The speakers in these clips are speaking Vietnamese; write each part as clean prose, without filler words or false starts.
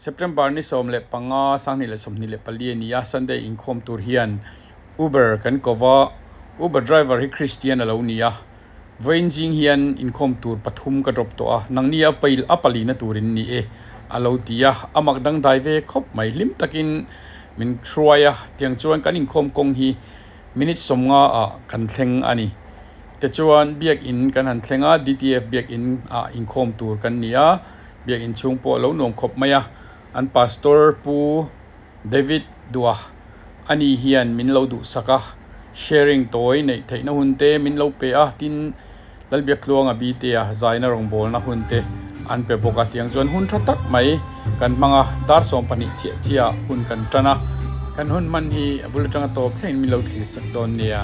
September ni som le panga sang ni le som ni le pali ni ya Sunday income tur hian Uber kan kova Uber driver hi Christian alo ni ya Vain jing hian income tur pathum ka drop to a nang ni a pail apali na turin ni e alo tia amak dang dai ve khop mai lim takin min khruaya tiang chuan kan income kong hi minute somnga a kan thleng ani te chuan biak in kan han thlenga DTF biak in a income tur kan nia biak in chung po lo nom khop maya an pastor pu David Dua ani hian min lo du saka sharing toy nei theina hunte min lo pe a tin lalbiak luanga bi te a zaina rong bol na hunte an pe boka tiang chuan hun thatak mai kan manga dar som pani chia hun kan tana kan hun man hi abultanga to thlain min lo thli sak don nia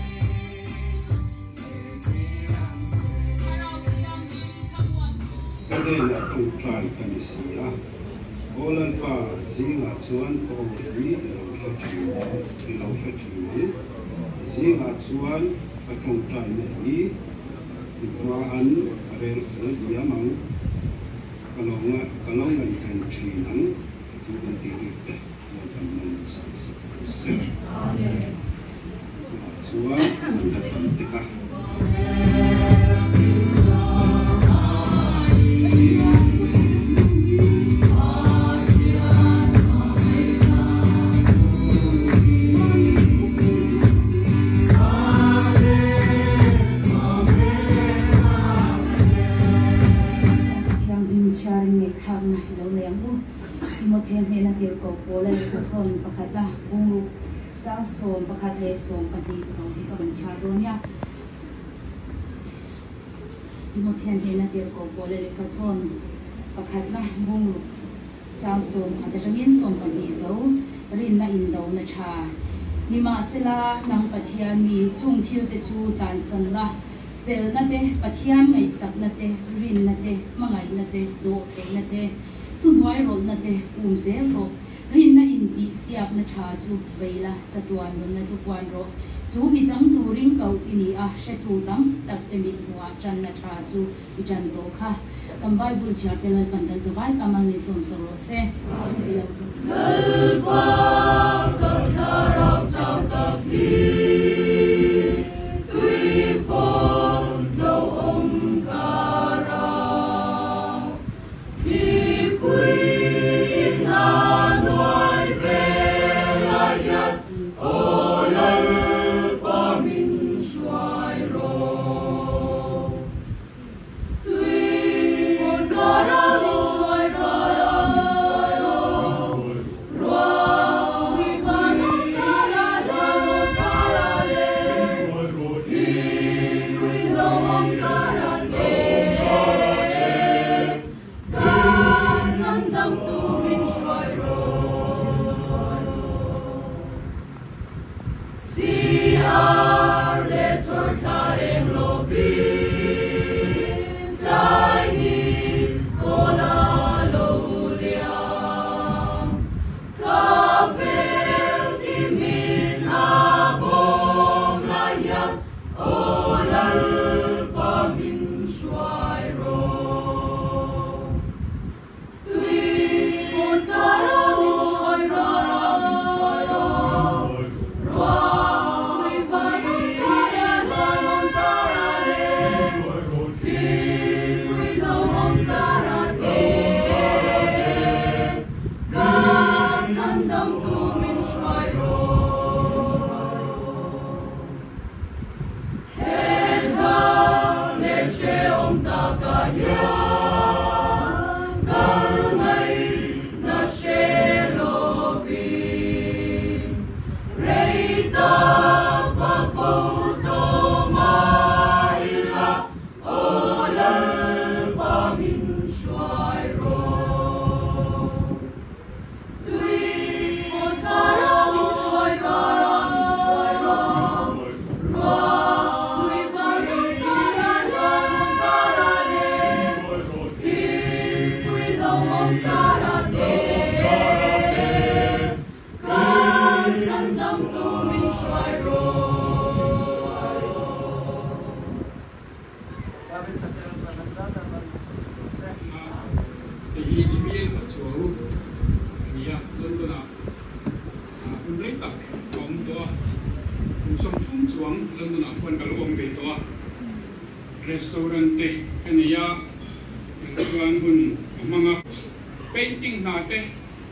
Kadena tong try kan sia Olan pa zinga chuan ko ni lo hatu zinga chuan patong try nei Ibrahim rel fel diamang kalonga country nang itu antiri teman amen chuan mandatam tika Son pakat le son pati so hi ka ban cha do nya Timothy na dir ko pole le ka thon pakat na bung cha son kha da ngin son pati zo rin na in do na cha ni ma sela nang pathian mi chung thil te chu tan san la fel na te pathian ngai sak na te rin na te mangai na te do the na te tu noi rol na te zel ro rin na in di siap na cha chu veila chatuan dum na chu kwan ro chu mi chang tu ring kau ini a she tu dam tak te mit wa chan na cha chu i chan to kha kam bible char te lal pan da zawai kamang ni som so ro se lal pa ka thara chau ta hi tui fo lo om kara ti pui na hi GBL pa chu nia London lấy tập gồm to som thum chuang London quan cả lông về to restaurant cái này ya chuan hun manga painting na te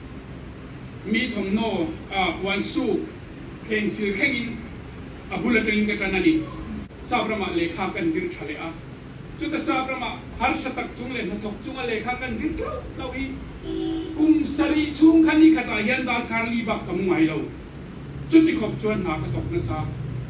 mi thom no wan su khen sil khengin bulletin ka tanani sabrama lekha kan zir thale a chuta sabrama har satak chung le thok chung lekha kan zir lawi kum sari chung khani khata hian dar karli bak kam ngai lo chuti khop chuan na khatok na sa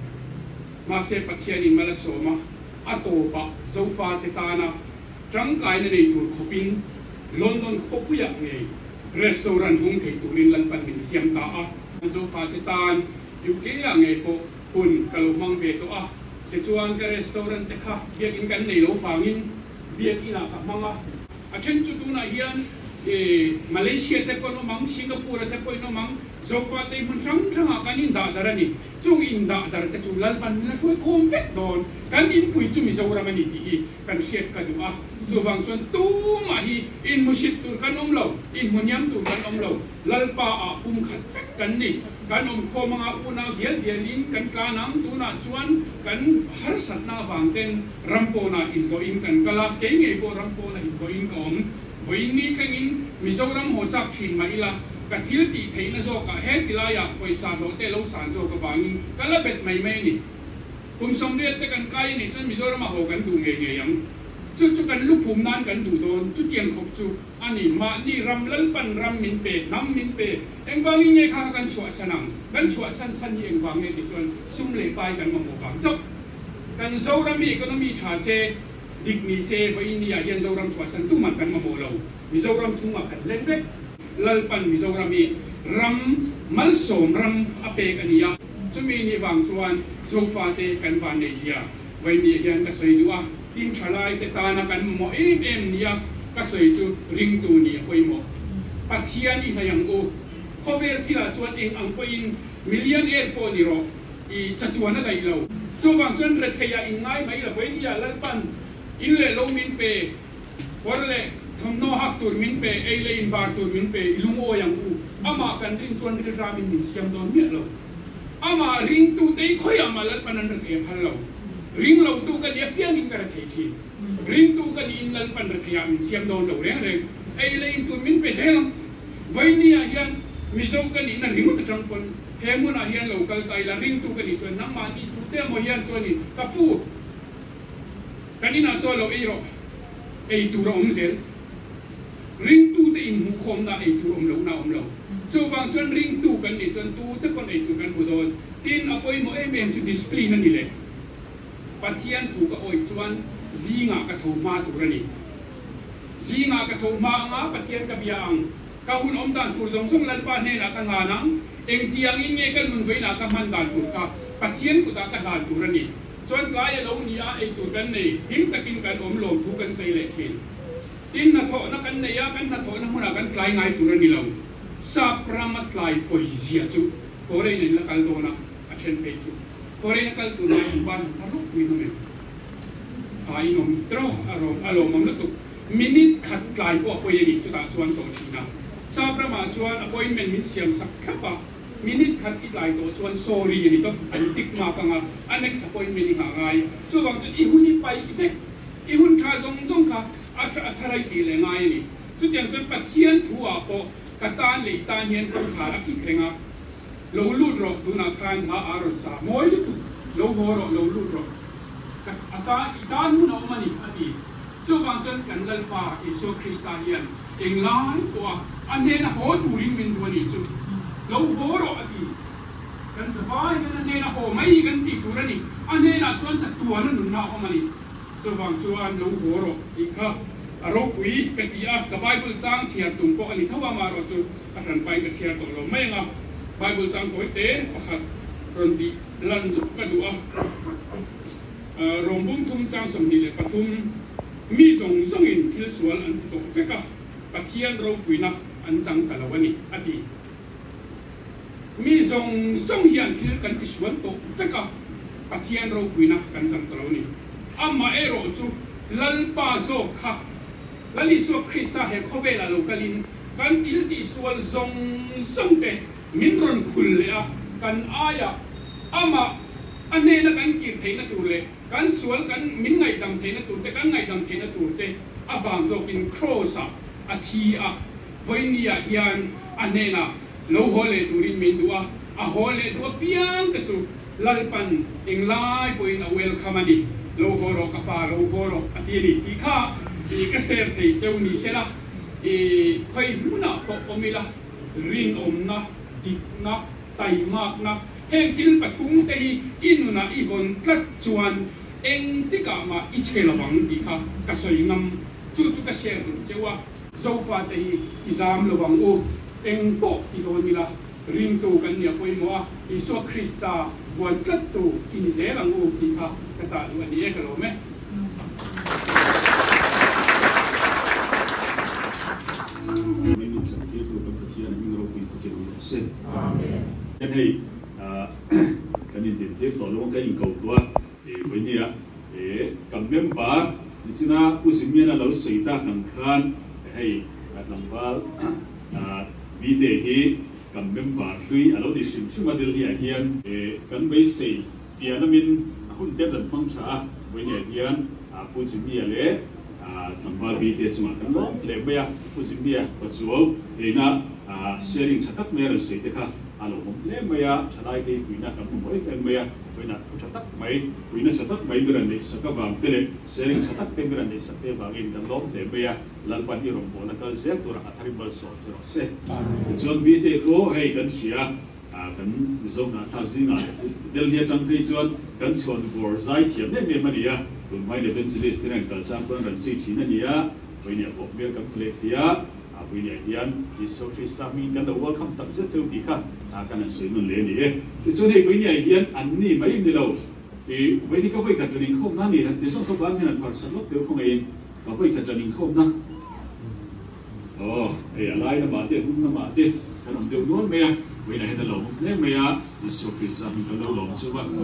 ma se pathian in mala soma atopa zofa te tana tangkai na nei tur khopin London khopuya nge restaurant hung thei turin lan pan min siam ta a zofa te tan UK ya nge po hun kalumang ve to a te chuan ka restaurant te kha biak in kan nei lo fangin biak ina ka manga a chen chu tu na hian Malaysia te ko no mang Singapore te ko no mang zofa te mun thang kan in da darani chung in da dar te chu lal pan na shoi khom vet don kan in pui chu mi zora mani hi kan siat ka du a chu wang chuan tu ma hi in musit tur kan lo in munyam tur kan lo lal pa a khat vet kan ni kan kho manga una dial in kan kanang tu na chuan kan har sat na wang ten rampo na in go in kan kala ke nge bo rampo na in go in kom với ní cái in Mizoram hồ chắp thìn mà ila cả thiếu tỷ thấy nó do cả hết thì la ya quay sàn đó tê lâu sàn do cả vàng in cả là bệt mày mày nè cùng sống đi tê cần cái này chân Mizoram mà hồ cần đủ nghề yếm chút cần lúc phum nan cần đủ đồn chút tiền khóc chút anh đi mà đi ram lân pan ram min pe nam min pe em vàng in nghe khá cần chua sanang cần chua san chân em vàng nghe thì chuẩn sum lệ bay cần mong vàng chốc cần dâu ram economy trả xe dik ni se va in ya hian zoram chwa san tu man kan ma mo lo mi zoram chung ma kan len vek lal pan mi zoram mi ram mal som ram ape kan ya chumi ni wang chuan zofa te kan van nei zia vai ni hian ka sei du a tin thalai te ta na kan mo em nia ka sei chu ring tu ni poi mo pathian i hayang o khover thila chuan eng ang po in millionaire po ni ro i chatuana dai lo chu wang chuan re theya in ngai mai la vai ni ya lal pan in le lo min pe por le thom no hak tur min pe ei le in bar tur min pe ilung o yang u ama kan ring chuan ri ra min siam don mi lo ama ring tu te khoi ama lat panan ra the phal lo ring lo tu kan ya pian in kar the thi ring tu kan in lal pan ra thia min siam don lo re re ei le in tur min pe jel vai ni a hian mi zo kan in na ring tu chang pon he mun a hian local tai la ring tu kan ni chuan nam ma ni tu te mo hian chuan ni kapu kanina cho lo ero ei tu ro zel ring tu te in mu khom na ei tu lo na lo cho wang chuan ring tu kan ni chuan tu te kon ei tu kan budon tin apoi mo em chu display na ni le pathian tu ka oi chuan zinga ka tho ma tu rani zinga ka tho ma nga pathian ka biang ka hun om dan tur jong song lan pa ne na ka nga nang eng tiang in nge kan mun ve na ka man dan tur ka pathian ku ta ka han tu rani chuan kai lo ni a ei tur kan nei him takin kan om lom thu kan sei le thin in na tho na kan nei a kan na tho na huna kan tlai ngai tur ni lo sa prama tlai poesia chu fore nei la kal do na a then pe chu fore na kal tu na ban na ro wi no me ai nom tro alo mom na tu minute khat tlai po po ye ni chu ta chuan to thina sa prama chuan appointment min siam sak khapa minute khat it lai to chuan sorry ni to an tik ma pa nga next appointment ni ngai chu wang chu I hun ni pai effect I hun tha zong ka atharai ti le ngai ni chu tiang chuan pathian thu a po katan le tan hian ko khara ki krenga lo lut ro tu na khan ha aron sa moi tu lo ho ro lo lut ro ata itan hu no mani ati chu wang chuan kan dal pa Isu Krista hian eng lai ko an he na ho tu ring min tu ni chu lo ho ro ati kan sa vai kan ne na ho mai kan ti tu ra ni an ne na chuan chat tu na nun na o mani chu wang chuan lo ho ro I kha aro pui ka ti a ka Bible chang chiar tum ko ani thawa ma ro chu ka ran pai ka chiar to lo mai nga Bible chang ko te pakhat ron di lan zu ka du a rom bum thum chang som ni le pathum mi zong in thil sual an to veka pathian ro pui na an chang talawani ati mi zong hian thil kan ti suan to veka pathian ro pui na kan chang talawani amma ero chu lal pa zo kha lali so Krista he khove la lokalin kan il di sual zong te min ron khul le a kan aya ama ane na kan kir theina tur le kan sual kan min ngai dam theina tur te kan ngai dam theina tur te avang zo kin cross a thi a voinia hian ane na lo hole turin min dua a hole dua piang ka chu lalpan inglai point a welcome ani lo horo ka fa lo horo atini ti kha i ka ser thei cheu ni sela i khoi muna to omila ring omna dikna taimak na heng kil pathung te hi inuna ivon tlat chuan eng tika ma i chelawang ti kha ka soingam chu ka ser tu chewa zofa te hi izam lawang u eng to ti do nila ring tu kan nia poimo i so Krista von tlat tu in zelang u ti kha ka cha lu ani e ka lo me Hey, kan ini dia tolong kan ingkau tua, ini ya, kami member, di sana usimnya lalu seita nangkan, hey, atambal, bidehi, kami member, kui, lalu di sini dia hian, kan besi, dia namin, aku tidak dan mangsa, ini hian, aku usimnya le, atambal bide cuma kan lo, lebih ya, usimnya, betul, ina sharing catat merah seita alo le maya chalai ke fuina kan foi kan maya fuina chatak mai fuina chatak mai beran le saka wang tele sharing chatak pe beran le sakte wangin kan lom le maya lalpan ni rombo na kal se tura athari bal so to se zon bi te ko hei kan sia kan zona tha zinga del lia tang ke chuan kan chon bor zai thiam ne me mania tun mai le ben zilis tiran kal chang kon ran si thina nia fuina ko be kan plek tia bây giờ hiện thì số khi sami cái đầu welcome tập rất châu thì khác cái này sửa luôn lên đi thì cho nên bây giờ hiện anh ni mấy đi đâu thì bây giờ có phải cái chuyện không năn thì số các bạn hiện phải sắp được không ấy có phải cái chuyện không năn lại là bảo tiền cũng là bảo tiền cái đồng tiền nuốt mẹ bây giờ hiện lâu nên mẹ thì số khi sami cái đầu lòng chưa vậy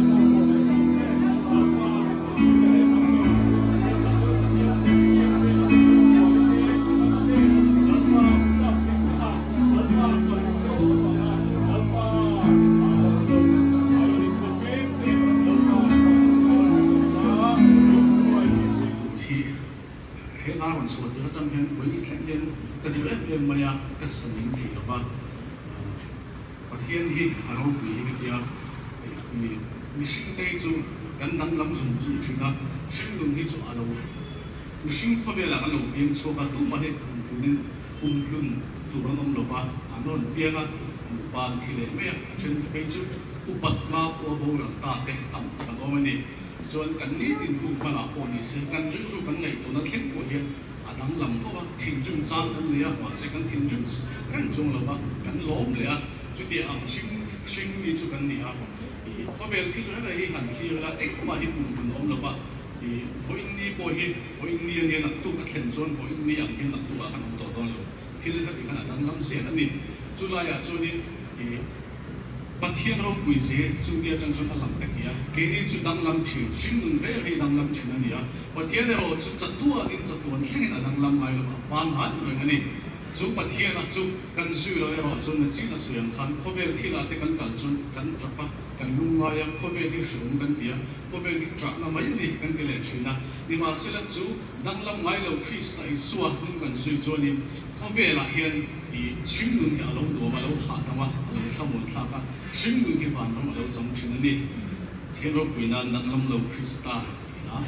Kassamin thì là và thiên hi hà nội bị cái kia mình sinh tây chu gần đăng lắm dùng chuyện đó sinh luôn hi chu hà nội mình sinh có về là cái lồng tiền số cả tu mà hết nên luôn tu bằng ông lộc và anh nói tiền á bàn thì lấy mấy trên cái chu upat ma của bố là ta cái tầm tầm ông này cho anh cần lý tiền tu mà là ông này sẽ cần rất rất cần ngày tu nó thiết của hiện đang làm phô ba thiên trung trang cái này mà sẽ cần thiên trung cái trung là ba cái lốm này chú thì ăn sinh đi chú cái này có về thì cái này hành thì là ấy mà hiện cùng ông là ba thì với ni bồi hi với ni anh nạp tu cái thiên trung với ni anh hiện nạp tu cái ông tổ đó rồi thì là cái này đang làm gì cái này chú lại chú này bắt thiên hậu quỷ gì chú kia trong số làm cái gì cái này chú đang làm chuyện sinh luôn cái hay đang làm chuyện này bắt thiên này rồi chú chặt tua nên chặt tua thế này đang làm mai rồi ban hết rồi cái này chú bắt thiên là chú cần suy rồi chú là chỉ là suy làm than có về thì là cái cần cần chú cần chặt ba cần lung ngay có về thì sử dụng cần tiền có về thì chặt là mấy này cần cái lệ chuyện à nhưng mà sẽ là chú đang làm ngay rồi khi sai xua không cần suy cho nên có về là hiện thì sinh luôn thì lâu đồ mà lâu hạ thằng mà lâu tham muốn tham cả sinh luôn thì phản nó mà lâu trong chuyện này thiên lâu quỷ nan đang làm lâu Krista đó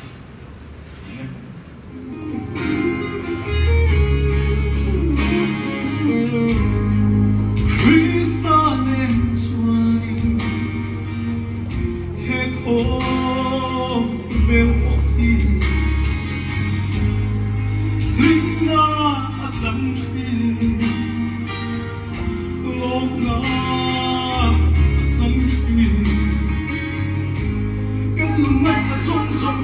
Krista nên chuan hết khổ về mọi đi linh na chẳng truy lốp na chẳng truy cái lưng mắt là run run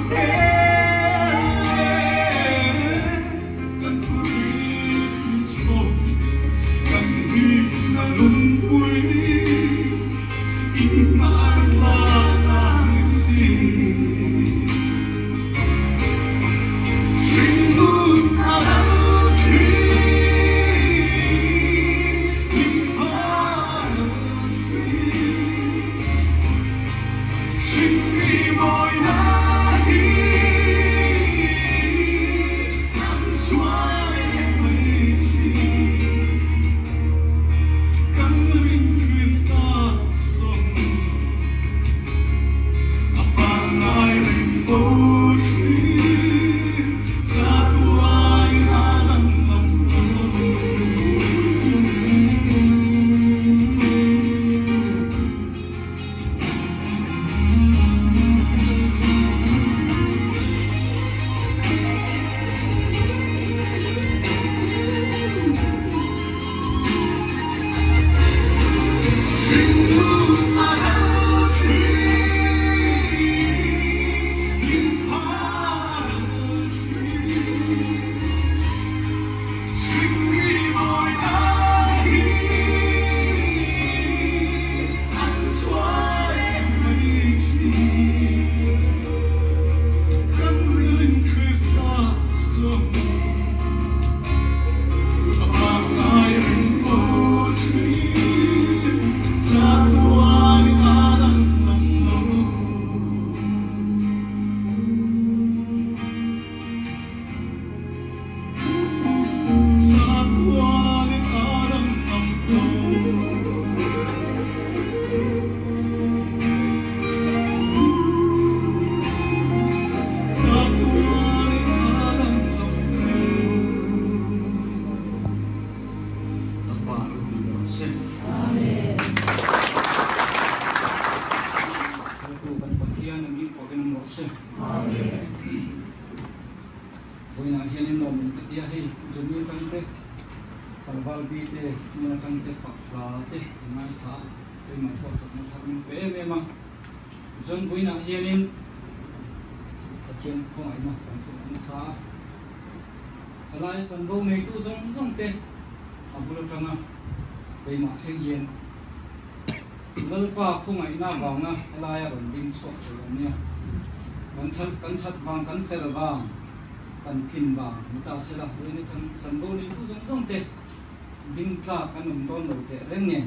Hãy subscribe Voi na hian in nom te tia hei jumi kan te salwal bi te ni kan te fakra te ngai cha pe ma ko chak na thak pe me ma jon voi na hian in chen ko ai ma kan chu an sa alai kan do me tu jong te abulo tanga pe ma seng yen ngal pa khung ai na wang na alai a ron dim sok te ania kan chat wang kan fel wang kan kin wang ta se la voi ni chan do ni tu jong te ding tla kan um don lo te reng nge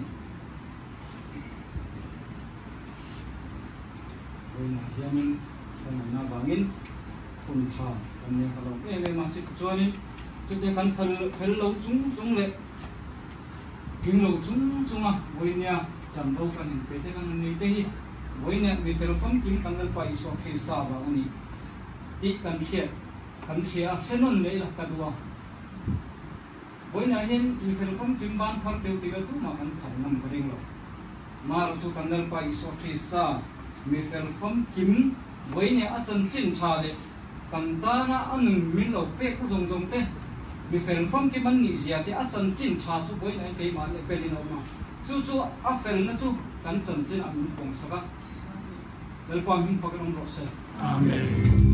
voi na hian in khung ai na wangin kun cha kan ne ka lo me ma chi chuanin chu te kan fel lo chung le king lo chung a voi nia chan do kan in pe te kan ni te hi voi nia mi fel fam kim kan le pa iso khe sa ba ani ti kan khia senon le la ka duwa voi na hin mi fel fam kim ban phar teu ti ga tu ma kan thar nam ka ring lo mar chu kan le pa iso khe sa mi fel fam kim voi nia a chan chin tha le kan ta na anung min lo pe ku jong te mi fel fam kim an ni zia te a chan chin tha chu voi na ke ma le pe ni no ma chu a fel na chu kan chan chin an pong sa ka del kwam hin fa ka long ro se amen.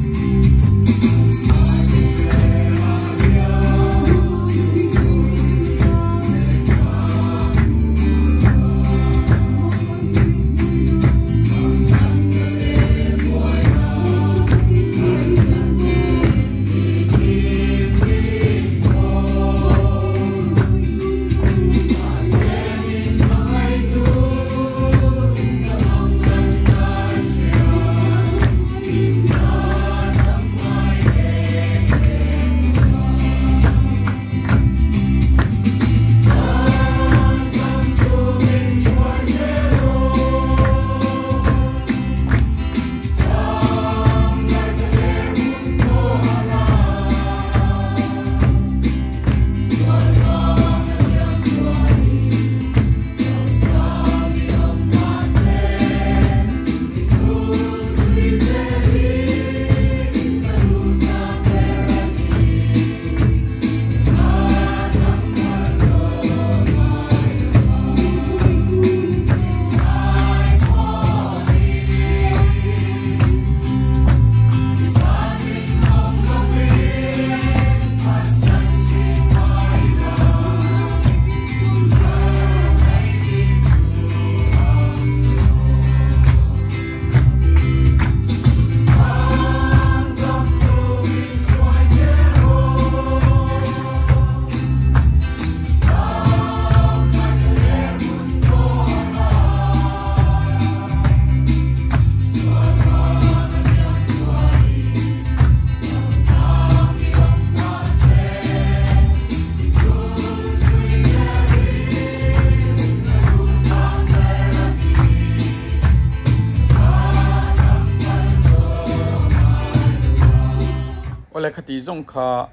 Ole khati zong kha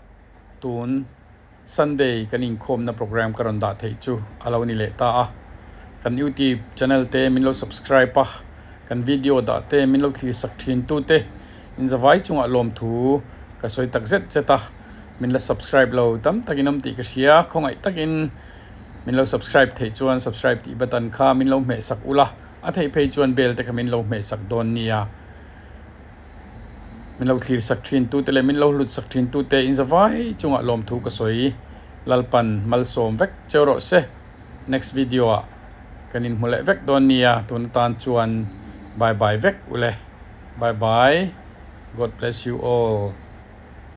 tun Sunday kan in khom na program karon da thei chu alo ni le ta a kan YouTube channel te min lo subscribe pa kan video da te min lo thli sak thin tu te in zawai chunga lom thu ka soi tak zet cheta min la subscribe lo tam takinam ti ka sia khongai takin min lo subscribe thei chuan subscribe ti button kha min lo me sak ula a thei phei chuan bell te ka min lo me sak don nia min lo thlir sak thin tu te le min lo lut sak thin tu te in zawai chunga lom thu ka soi lalpan malsom vek chero se next video a kanin mule vek don nia tun tan chuan bye bye vek ule bye bye, God bless you all.